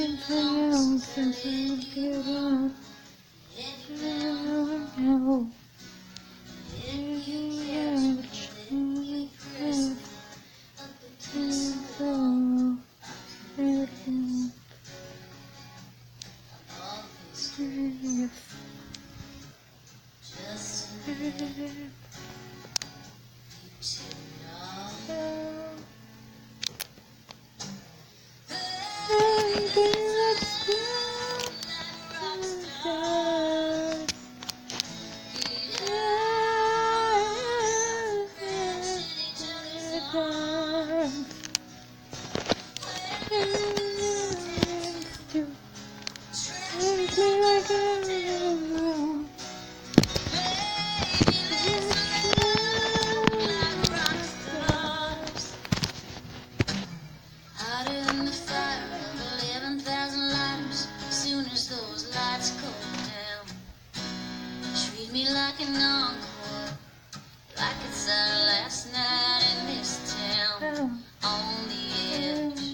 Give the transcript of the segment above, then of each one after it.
Me like an encore, like it's our last night in this town, on the edge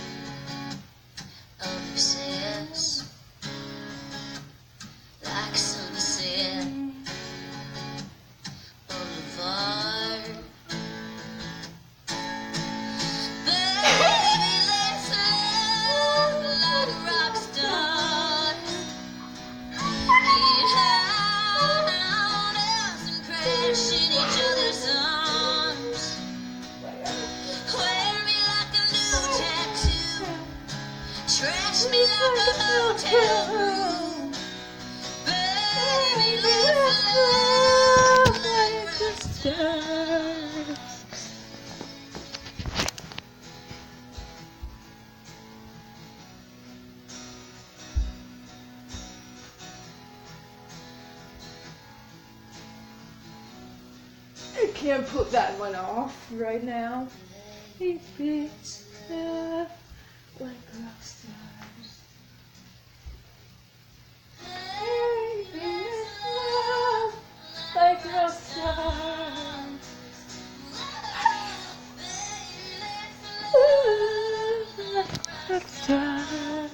of excess, like Sunset Boulevard. Baby, let's love like rock stars. Get high on us and crash in each other's arms. Wear me like a new tattoo, trash me like a hotel room. Baby, let's love like rock stars. I can't put that one off right now. Baby, love like rock stars. Baby, love like rock stars. Love like rock stars.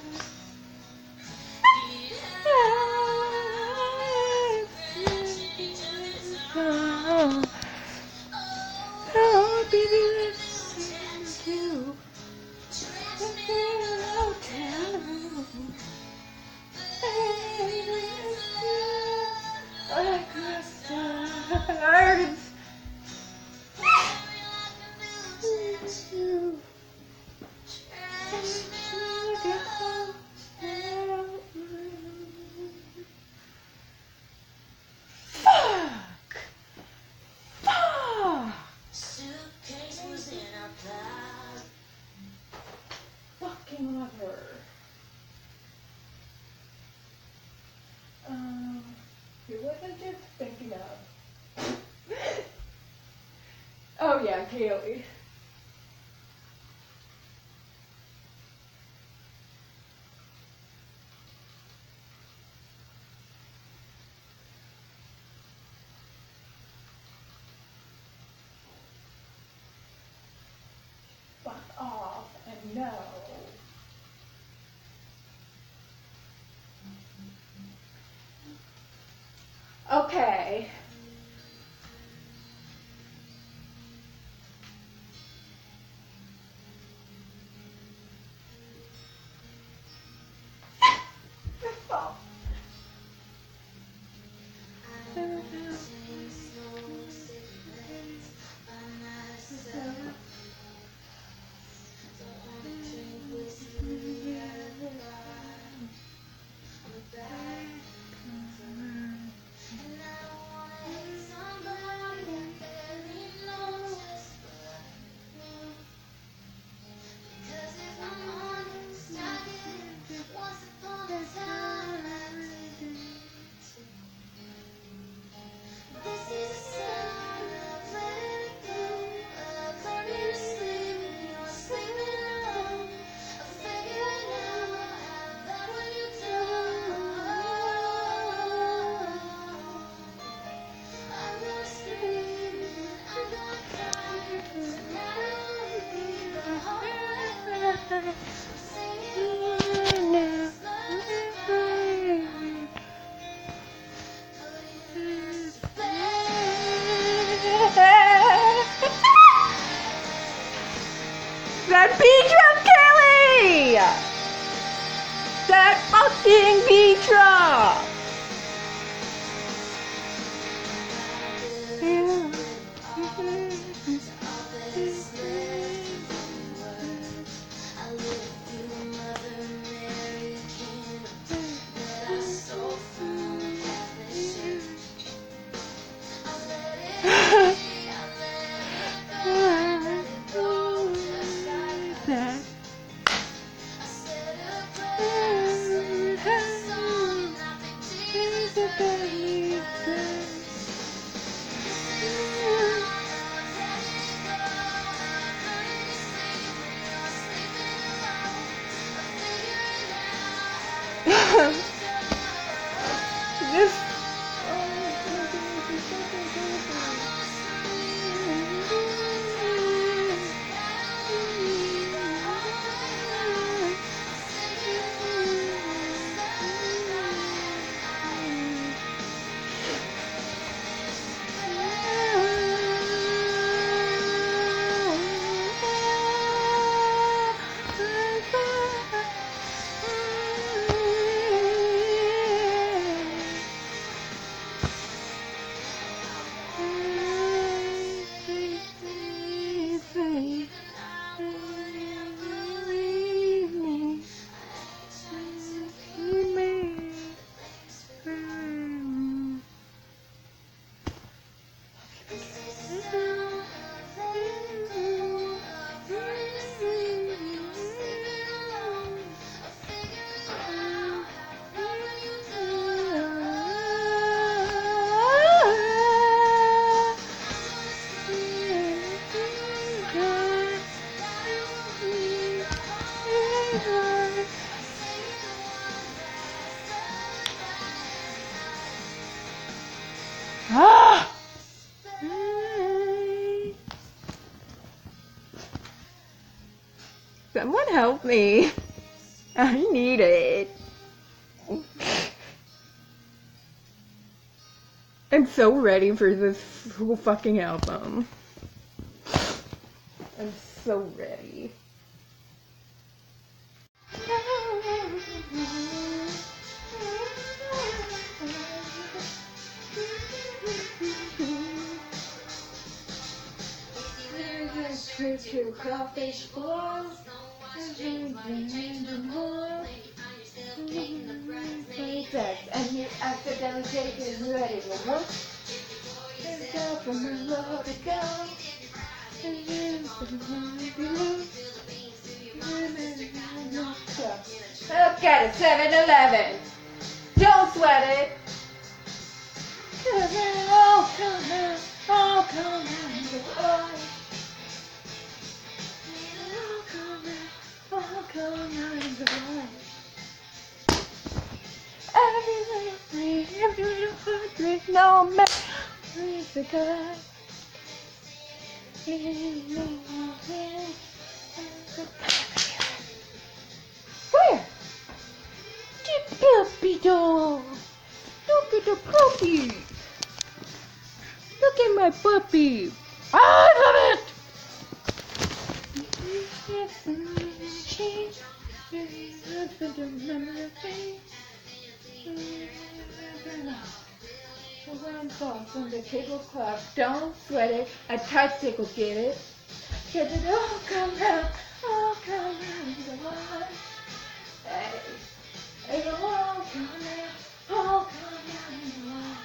Oh, baby, let's do the hotel room. Baby, let's like rock stars. Fuck! Fuck! Suitcase was in our closet. Fucking love her. Who was I just thinking of? Oh yeah, Kaylee. Fuck off and no. Okay. That Petra Kelly! That fucking Petra! This Someone help me. I need it. I'm so ready for this whole fucking album. I'm so ready. Trip to crawfish balls. And you accidentally take it ready to work. There's up from the low to go. Look at it, 7-Eleven. Don't sweat it. Oh, come on. Oh, come on. Oh, come on. Every little heartbreak, no matter the God. Where? The puppy dog. Look at the puppy. Look at my puppy. I love it. From the tablecloth, don't sweat it. A touchstick will get it. Get it all come out, all come out. Hey, it'll all come out, all come out.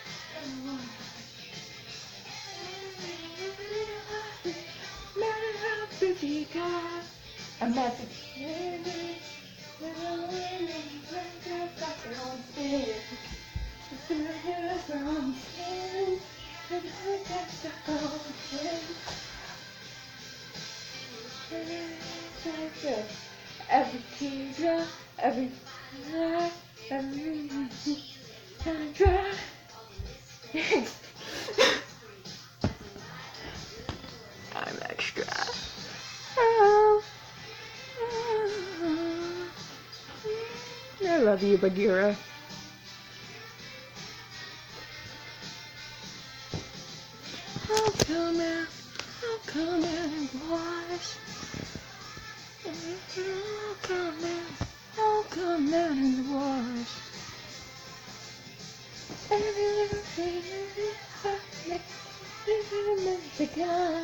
A message. Every teardrop, every night, every dry. I'm extra. I love you, Bagheera. I'll come out and wash. I'll come down in the wash. Every little thing the guy.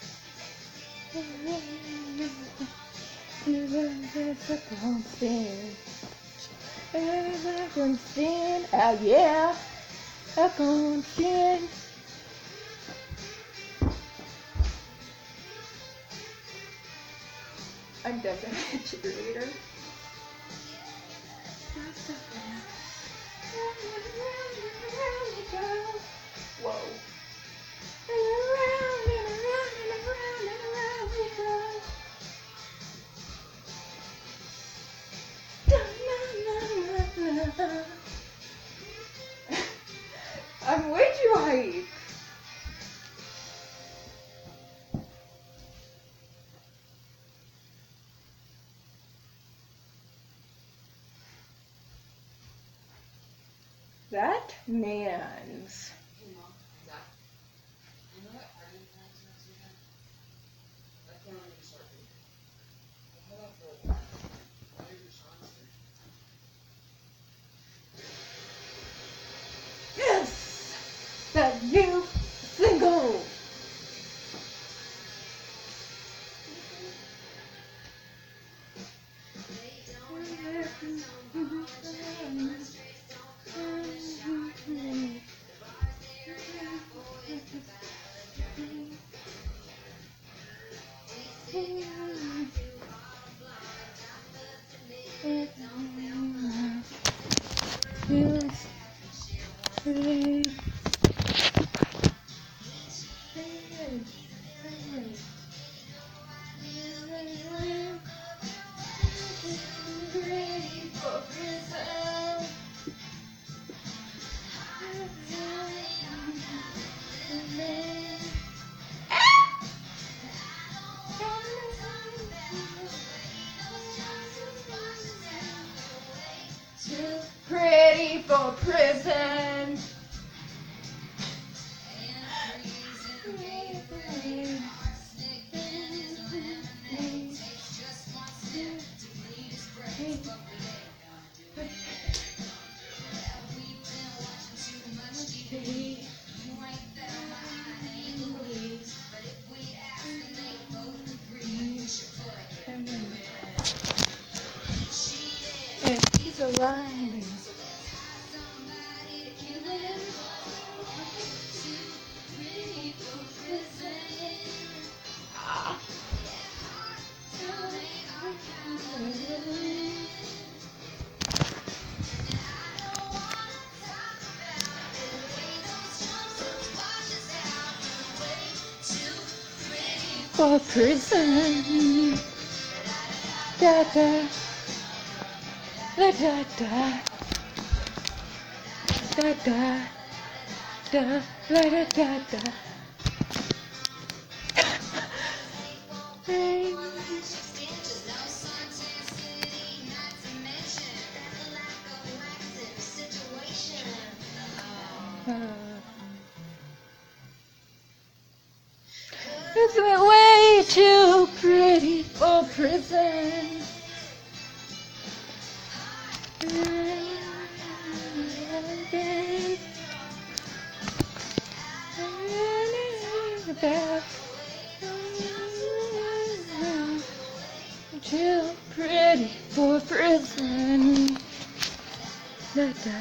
Everybody's up on spin. Everybody's on spin. Oh yeah. Up on spin. I'm definitely a cheerleader. Whoa. I'm way too hype. That man's. Yes! That new single! Pretty for prison. And he's alive. For prison, da da, da da da, da da, da da da da. It's way too pretty for prison. Too pretty for prison. Da da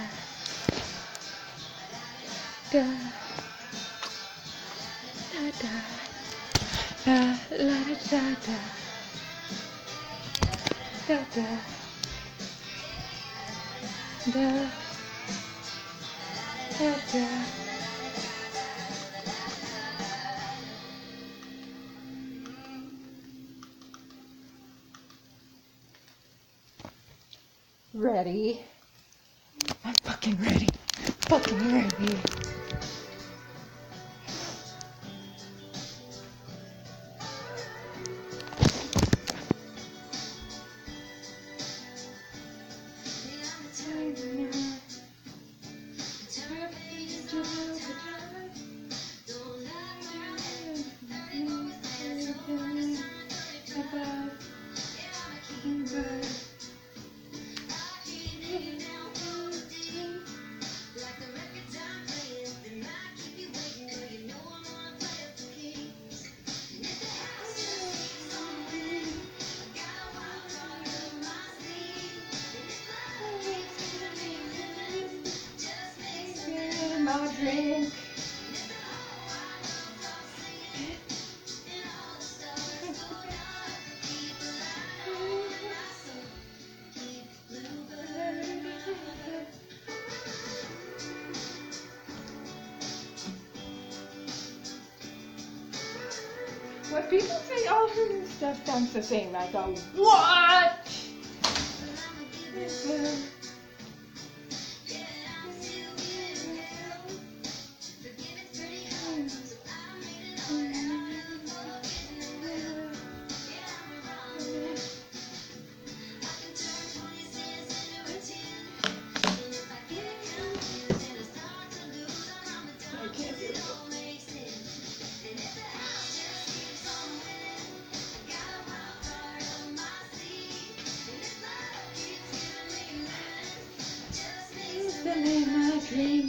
da da da. La la da da da da da da da da. Ready? I'm fucking ready. Fucking ready. my drink. When people say all her new stuff sounds the same, I go, what? In my dream.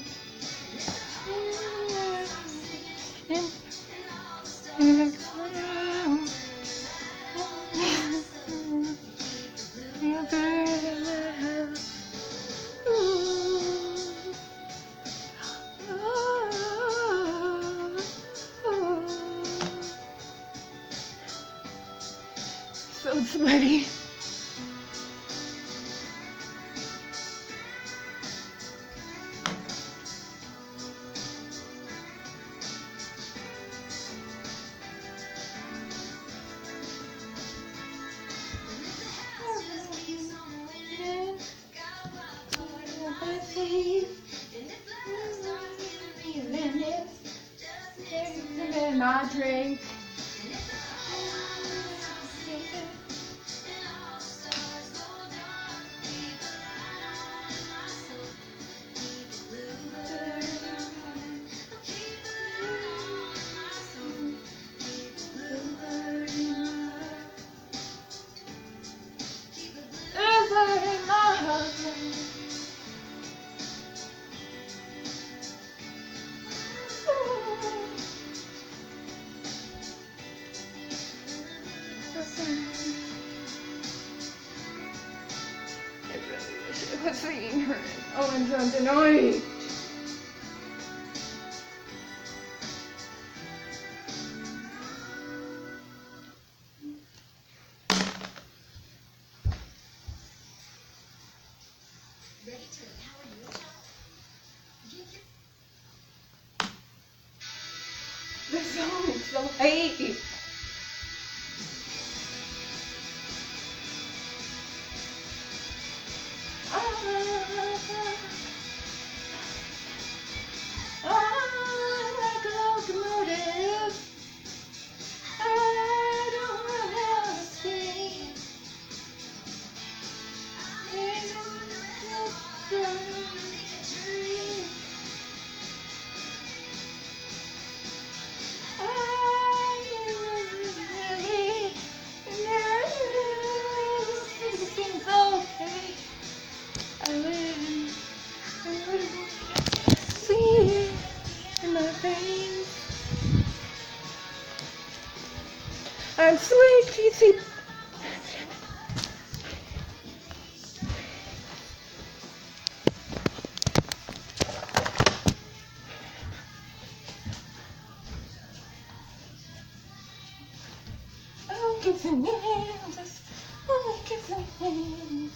So sweaty. In my drink. I really wish I was seeing her in Owens on tonight. The song is so hate. Like a locomotive, I don't know how to speak. Everything's okay. I live see in my veins. I'm sweet, cheesy. Oh, kissing hands, oh, kissing hands.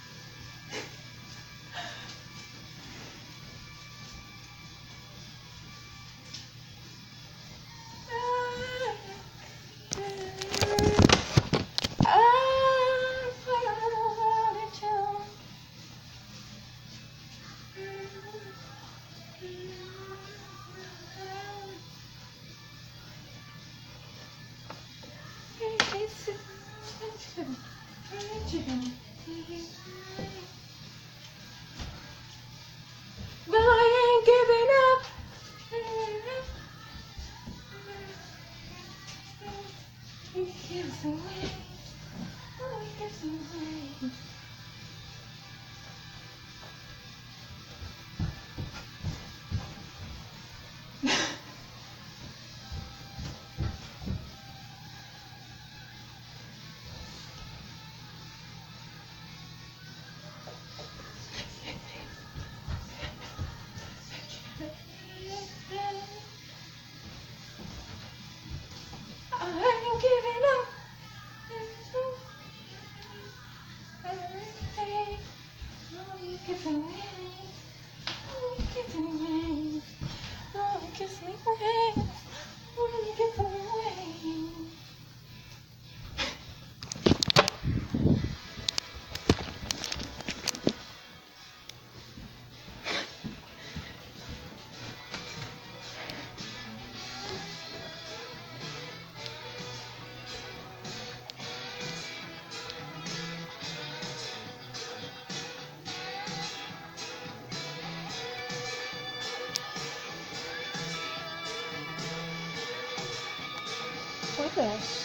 But I ain't giving up. He gives away. Oh, he gives away. you kiss me. Oh, you kiss me. Oh, you kiss me. Oh, you kiss me. What's that?